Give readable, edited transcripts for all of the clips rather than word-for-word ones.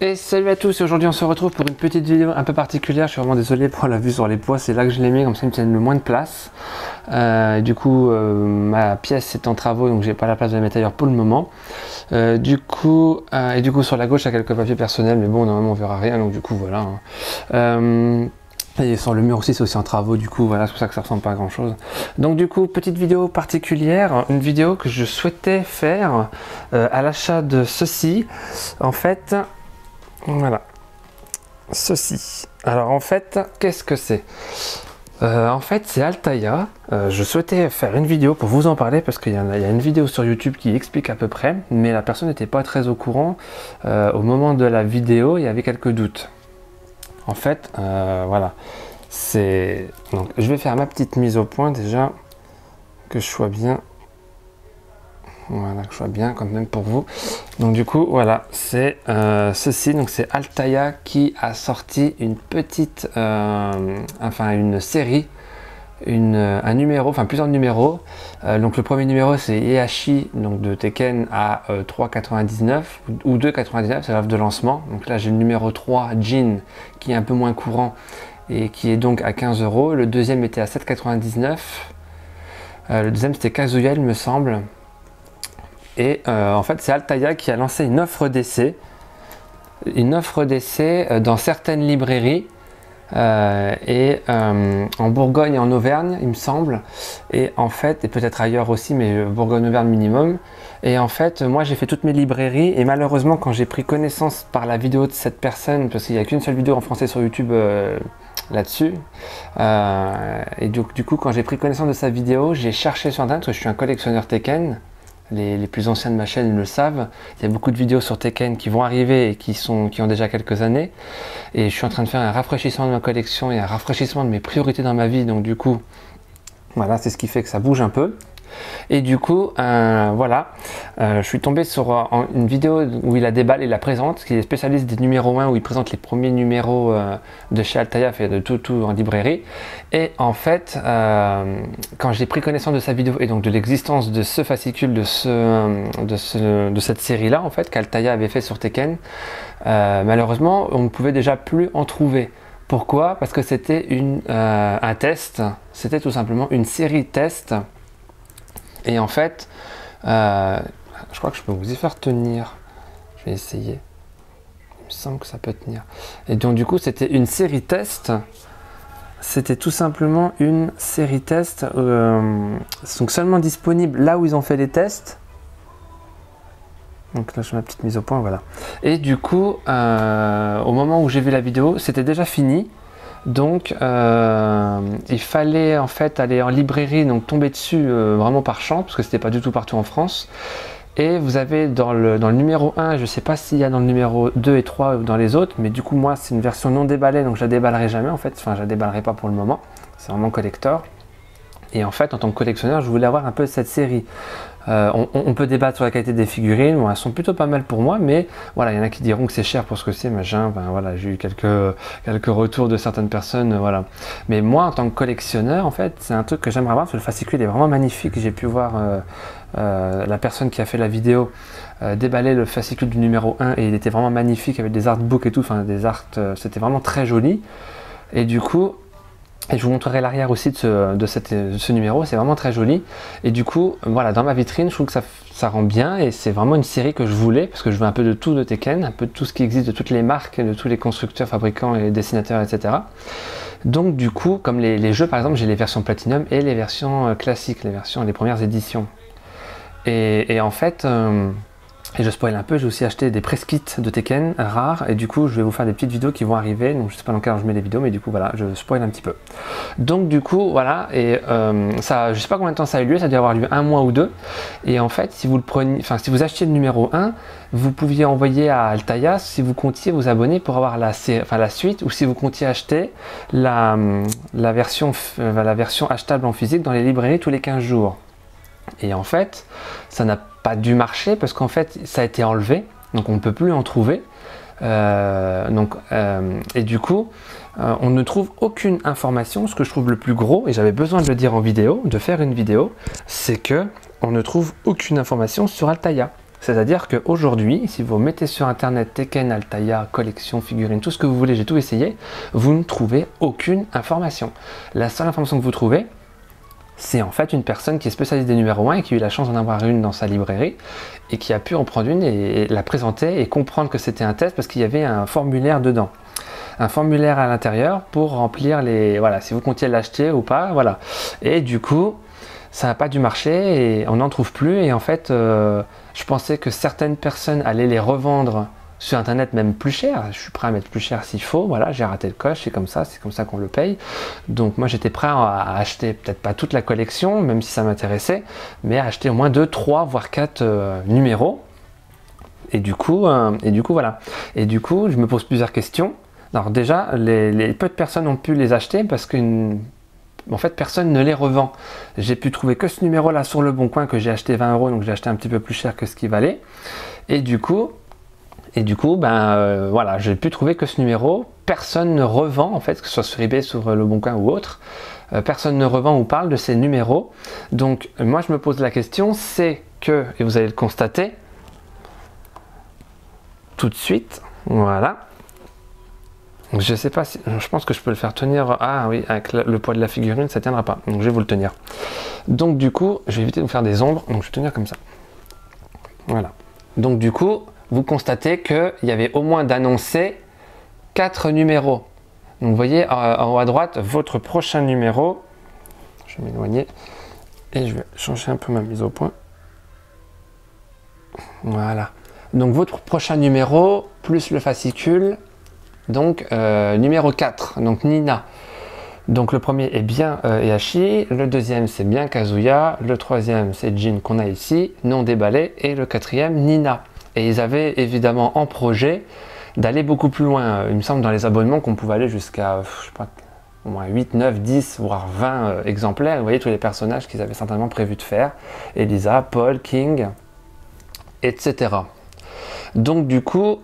Et salut à tous, aujourd'hui on se retrouve pour une petite vidéo un peu particulière. Je suis vraiment désolé pour la vue sur les poids, c'est là que je les mets, comme ça ils me tiennent le moins de place. Du coup ma pièce est en travaux, donc j'ai pas la place de les mettre ailleurs pour le moment. Du coup sur la gauche il y a quelques papiers personnels, mais bon normalement on verra rien, donc du coup voilà. Et sur le mur aussi c'est aussi en travaux, du coup voilà, c'est pour ça que ça ressemble pas à grand chose. Donc du coup petite vidéo particulière, une vidéo que je souhaitais faire à l'achat de ceci. En fait, voilà, ceci. Alors en fait, qu'est-ce que c'est? En fait c'est Altaïa. Je souhaitais faire une vidéo pour vous en parler parce qu'il y a une vidéo sur YouTube qui explique à peu près, mais la personne n'était pas très au courant. Au moment de la vidéo, il y avait quelques doutes. En fait, voilà, c'est... Donc je vais faire ma petite mise au point déjà, que je sois bien... Voilà, que je sois bien quand même pour vous. Donc du coup, voilà, c'est ceci. Donc c'est Altaïa qui a sorti une petite... enfin une série, un numéro, enfin plusieurs numéros. Donc le premier numéro c'est Heihachi, donc de Tekken à 3,99 ou 2,99, c'est l'offre de lancement. Donc là j'ai le numéro 3 Jin qui est un peu moins courant et qui est donc à 15 €. Le deuxième était à 7,99. Le deuxième c'était Kazuya il me semble. Et en fait c'est Altaïa qui a lancé une offre d'essai. Une offre d'essai dans certaines librairies. En Bourgogne et en Auvergne il me semble, et en fait, et peut-être ailleurs aussi, mais Bourgogne-Auvergne minimum. Et en fait moi j'ai fait toutes mes librairies, et malheureusement quand j'ai pris connaissance par la vidéo de cette personne, parce qu'il n'y a qu'une seule vidéo en français sur YouTube là-dessus, et du coup quand j'ai pris connaissance de sa vidéo, j'ai cherché sur internet, parce que je suis un collectionneur Tekken. Les plus anciens de ma chaîne le savent. Il y a beaucoup de vidéos sur Tekken qui vont arriver et qui ont déjà quelques années. Et je suis en train de faire un rafraîchissement de ma collection et un rafraîchissement de mes priorités dans ma vie. Donc du coup, voilà, c'est ce qui fait que ça bouge un peu. Et du coup, voilà, je suis tombé sur une vidéo où il a déballé la présente, qui est spécialiste des numéros 1, où il présente les premiers numéros de chez Altaïa, fait de tout en librairie. Et en fait, quand j'ai pris connaissance de sa vidéo et donc de l'existence de ce fascicule, de cette série-là, en fait, qu'Altaïa avait fait sur Tekken, malheureusement, on ne pouvait déjà plus en trouver. Pourquoi? Parce que c'était un test, c'était tout simplement une série test. Et en fait, je crois que je peux vous y faire tenir. Je vais essayer. Il me semble que ça peut tenir. Et donc du coup, c'était une série test. C'était tout simplement une série test. Sont seulement disponibles là où ils ont fait les tests. Donc là, je fais ma petite mise au point, voilà. Et du coup, au moment où j'ai vu la vidéo, c'était déjà fini. Donc il fallait en fait aller en librairie, donc tomber dessus vraiment par chance, parce que c'était pas du tout partout en France. Et vous avez dans le numéro 1, je sais pas s'il y a dans le numéro 2 et 3 ou dans les autres, mais du coup moi c'est une version non déballée, donc je la déballerai jamais en fait, enfin je la déballerai pas pour le moment, c'est vraiment collector. Et en fait en tant que collectionneur je voulais avoir un peu cette série. On peut débattre sur la qualité des figurines, bon, elles sont plutôt pas mal pour moi, mais voilà, il y en a qui diront que c'est cher pour ce que c'est, machin, ben voilà, j'ai eu quelques retours de certaines personnes, voilà. Mais moi, en tant que collectionneur, en fait, c'est un truc que j'aimerais voir, parce que le fascicule est vraiment magnifique. J'ai pu voir la personne qui a fait la vidéo déballer le fascicule du numéro 1, et il était vraiment magnifique, avec des artbooks et tout, enfin des art, c'était vraiment très joli. Et du coup, et je vous montrerai l'arrière aussi de ce numéro, c'est vraiment très joli. Et du coup, voilà, dans ma vitrine, je trouve que ça rend bien, et c'est vraiment une série que je voulais, parce que je veux un peu de tout de Tekken, un peu de tout ce qui existe, de toutes les marques, de tous les constructeurs, fabricants et dessinateurs, etc. Donc du coup, comme les jeux par exemple, j'ai les versions Platinum et les versions classiques, les premières éditions. Et en fait... Et je spoil un peu, j'ai aussi acheté des press kits de Tekken rares, et du coup je vais vous faire des petites vidéos qui vont arriver, donc je sais pas dans quel ordre je mets les vidéos, mais du coup voilà, je spoil un petit peu. Donc du coup voilà, et ça, je sais pas combien de temps ça a eu lieu, ça a dû avoir lieu un mois ou deux, et en fait si vous le prenez, enfin si vous achetiez le numéro 1, vous pouviez envoyer à Altaïa si vous comptiez vous abonner pour avoir la suite, ou si vous comptiez acheter la version achetable en physique dans les librairies tous les 15 jours. Et en fait, ça n'a pas dû marcher parce qu'en fait, ça a été enlevé, donc on ne peut plus en trouver. Et du coup, on ne trouve aucune information. Ce que je trouve le plus gros, et j'avais besoin de le dire en vidéo, de faire une vidéo, c'est que on ne trouve aucune information sur Altaïa. C'est-à-dire qu'aujourd'hui, si vous mettez sur internet Tekken, Altaïa, collection, figurines, tout ce que vous voulez, j'ai tout essayé, vous ne trouvez aucune information. La seule information que vous trouvez, c'est en fait une personne qui est spécialiste des numéros 1 et qui a eu la chance d'en avoir une dans sa librairie et qui a pu en prendre une et la présenter et comprendre que c'était un test parce qu'il y avait un formulaire dedans. Un formulaire à l'intérieur pour remplir les... Voilà, si vous comptiez l'acheter ou pas, voilà. Et du coup, ça n'a pas dû marcher et on n'en trouve plus. Et en fait, je pensais que certaines personnes allaient les revendre sur internet même plus cher. Je suis prêt à mettre plus cher s'il faut. Voilà, j'ai raté le coche, c'est comme ça qu'on le paye. Donc moi j'étais prêt à acheter peut-être pas toute la collection, même si ça m'intéressait, mais à acheter au moins 2, 3, voire 4 numéros. Et du coup, voilà. Et du coup, je me pose plusieurs questions. Alors déjà, les peu de personnes ont pu les acheter parce que en fait, personne ne les revend. J'ai pu trouver que ce numéro-là sur le Bon Coin que j'ai acheté 20 €, donc j'ai acheté un petit peu plus cher que ce qu'il valait. Et du coup, voilà, j'ai pu trouver que ce numéro. Personne ne revend, en fait, que ce soit sur eBay, sur le Bon Coin ou autre. Personne ne revend ou parle de ces numéros. Donc, moi, je me pose la question, c'est que, et vous allez le constater, tout de suite, voilà. Je sais pas si, je pense que je peux le faire tenir, ah oui, avec le poids de la figurine, ça tiendra pas, donc je vais vous le tenir. Donc du coup, je vais éviter de vous faire des ombres, donc je vais tenir comme ça. Voilà. Donc du coup, vous constatez qu'il y avait au moins d'annoncés 4 numéros. Donc vous voyez en haut à droite, votre prochain numéro, je vais m'éloigner, et je vais changer un peu ma mise au point. Voilà. Donc votre prochain numéro, plus le fascicule, donc numéro 4, donc Nina. Donc le premier est bien Heihachi, le deuxième c'est bien Kazuya, le troisième c'est Jin qu'on a ici, non déballé, et le quatrième Nina. Et ils avaient évidemment en projet d'aller beaucoup plus loin. Il me semble dans les abonnements qu'on pouvait aller jusqu'à, je sais pas, au moins 8, 9, 10, voire 20 exemplaires. Vous voyez tous les personnages qu'ils avaient certainement prévu de faire. Elisa, Paul, King, etc. Donc du coup,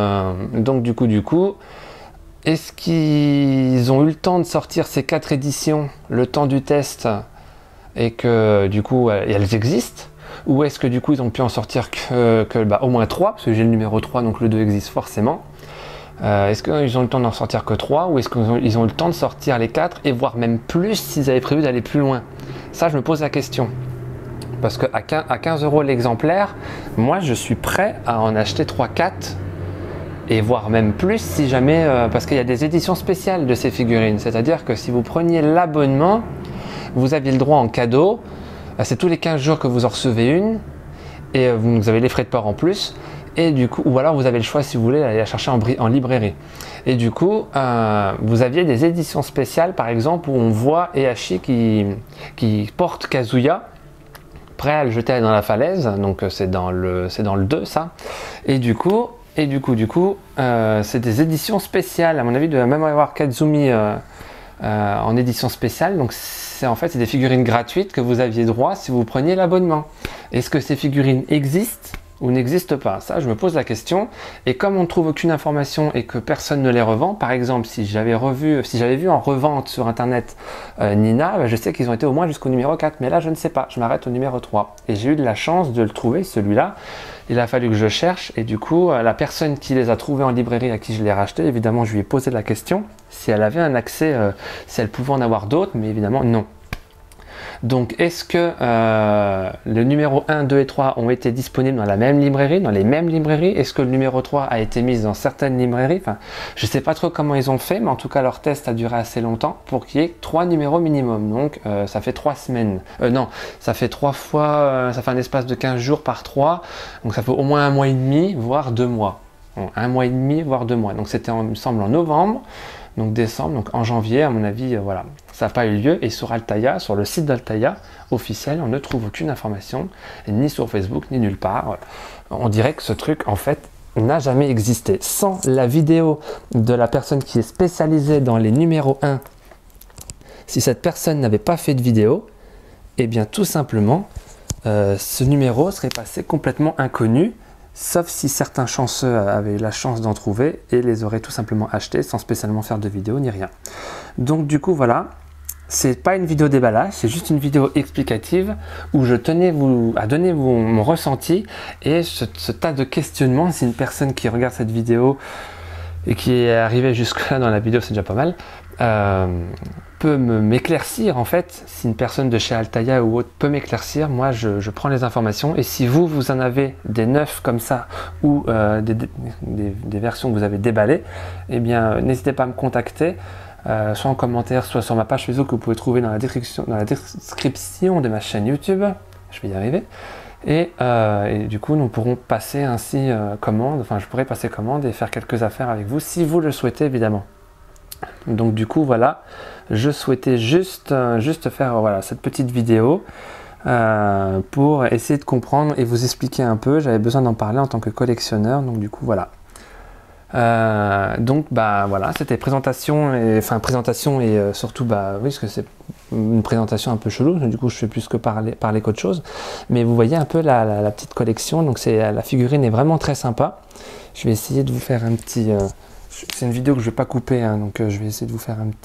est-ce qu'ils ont eu le temps de sortir ces 4 éditions, le temps du test, et que du coup elles existent? Ou est-ce que du coup ils ont pu en sortir que au moins 3, parce que j'ai le numéro 3, donc le 2 existe forcément. Est-ce qu'ils ont le temps d'en sortir que 3, ou est-ce qu'ils ont le temps de sortir les 4, et voire même plus s'ils avaient prévu d'aller plus loin? Ça, je me pose la question. Parce qu'à 15 € l'exemplaire, moi je suis prêt à en acheter 3-4 et voire même plus si jamais, parce qu'il y a des éditions spéciales de ces figurines. C'est-à-dire que si vous preniez l'abonnement, vous aviez le droit en cadeau, c'est tous les 15 jours que vous en recevez une et vous avez les frais de port en plus. Et du coup, ou alors vous avez le choix si vous voulez aller la chercher en librairie. Et du coup, vous aviez des éditions spéciales par exemple où on voit Heihachi qui porte Kazuya, prêt à le jeter dans la falaise, donc c'est dans le 2 ça. Et du coup, c'est des éditions spéciales. À mon avis, il doit même avoir Kazumi en édition spéciale. Donc en fait, c'est des figurines gratuites que vous aviez droit si vous preniez l'abonnement. Est-ce que ces figurines existent ou n'existent pas? Ça, je me pose la question. Et comme on ne trouve aucune information et que personne ne les revend, par exemple, si j'avais vu en revente sur internet Nina, je sais qu'ils ont été au moins jusqu'au numéro 4, mais là je ne sais pas, je m'arrête au numéro 3. Et j'ai eu de la chance de le trouver, celui-là. Il a fallu que je cherche, et du coup, la personne qui les a trouvés en librairie à qui je les ai rachetés, évidemment, je lui ai posé la question si elle avait un accès, si elle pouvait en avoir d'autres, mais évidemment non. Donc est-ce que le numéro 1, 2 et 3 ont été disponibles dans la même librairie, dans les mêmes librairies? Est-ce que le numéro 3 a été mis dans certaines librairies? Enfin, je ne sais pas trop comment ils ont fait, mais en tout cas leur test a duré assez longtemps pour qu'il y ait 3 numéros minimum. Donc ça fait 3 semaines. Non, ça fait 3 fois, ça fait un espace de 15 jours par 3. Donc ça fait au moins 1 mois et demi, voire 2 mois. Bon, 1 mois et demi, voire 2 mois. Donc c'était, il me semble, en novembre. Donc décembre, donc en janvier, à mon avis, voilà, ça n'a pas eu lieu. Et sur Altaïa, sur le site d'Altaïa officiel, on ne trouve aucune information, ni sur Facebook, ni nulle part. On dirait que ce truc, en fait, n'a jamais existé. Sans la vidéo de la personne qui est spécialisée dans les numéros 1, si cette personne n'avait pas fait de vidéo, eh bien tout simplement, ce numéro serait passé complètement inconnu, sauf si certains chanceux avaient eu la chance d'en trouver et les auraient tout simplement achetés sans spécialement faire de vidéo ni rien. Donc du coup voilà, c'est pas une vidéo déballage, c'est juste une vidéo explicative où je tenais à donner mon ressenti et ce tas de questionnements. Si une personne qui regarde cette vidéo et qui est arrivée jusque-là dans la vidéo, c'est déjà pas mal, peut m'éclaircir en fait. Si une personne de chez Altaïa ou autre peut m'éclaircir, moi je prends les informations. Et si vous en avez des neufs comme ça ou des versions que vous avez déballées, eh bien n'hésitez pas à me contacter. Soit en commentaire, soit sur ma page Facebook que vous pouvez trouver dans la description de ma chaîne YouTube. Je vais y arriver. Et du coup, nous pourrons passer ainsi commande, enfin je pourrais passer commande et faire quelques affaires avec vous si vous le souhaitez évidemment. Donc du coup voilà, je souhaitais juste faire voilà, cette petite vidéo pour essayer de comprendre et vous expliquer un peu. J'avais besoin d'en parler en tant que collectionneur, donc du coup voilà. Donc bah voilà, c'était présentation et surtout bah oui, parce que c'est une présentation un peu chelou, du coup je fais plus que parler qu'autre chose, mais vous voyez un peu la petite collection. Donc la figurine est vraiment très sympa. Je vais essayer de vous faire un petit c'est une vidéo que je vais pas couper hein, donc je vais essayer de vous faire un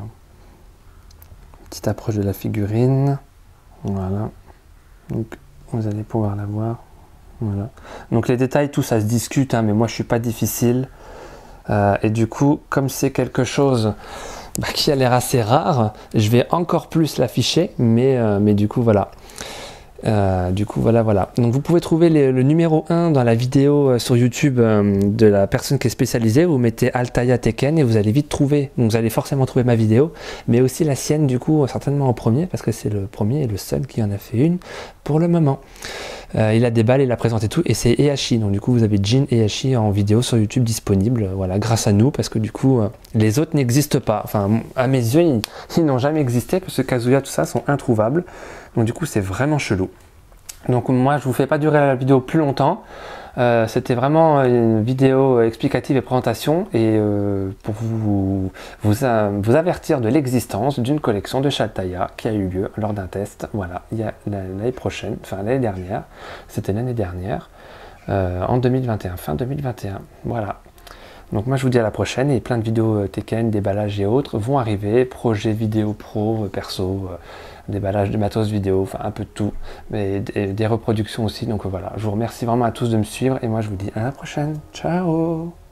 petite approche de la figurine. Voilà, donc vous allez pouvoir la voir. Voilà. Donc les détails, tout ça se discute, hein, mais moi je suis pas difficile. Et du coup, comme c'est quelque chose qui a l'air assez rare, je vais encore plus l'afficher, mais du coup voilà. Voilà. Donc vous pouvez trouver le numéro 1 dans la vidéo sur YouTube de la personne qui est spécialisée. Vous mettez Altaïa Tekken et vous allez vite trouver, donc vous allez forcément trouver ma vidéo, mais aussi la sienne du coup, certainement en premier, parce que c'est le premier et le seul qui en a fait une pour le moment. Il a déballé, il a présenté tout, et c'est Heihachi. Donc du coup vous avez Jin Heihachi en vidéo sur YouTube disponible, voilà, grâce à nous, parce que du coup les autres n'existent pas. Enfin à mes yeux ils n'ont jamais existé, parce que Kazuya tout ça sont introuvables. Donc du coup c'est vraiment chelou. Donc moi je vous fais pas durer la vidéo plus longtemps. C'était vraiment une vidéo explicative et présentation, et pour vous avertir de l'existence d'une collection de chez Altaïa qui a eu lieu lors d'un test. Voilà, il y a l'année prochaine, enfin l'année dernière, c'était l'année dernière, en 2021, fin 2021. Voilà. Donc moi je vous dis à la prochaine, et plein de vidéos Tekken, déballage et autres vont arriver, projets vidéo pro, perso, déballage de matos vidéo, enfin un peu de tout, mais des reproductions aussi. Donc voilà, je vous remercie vraiment à tous de me suivre, et moi je vous dis à la prochaine, ciao.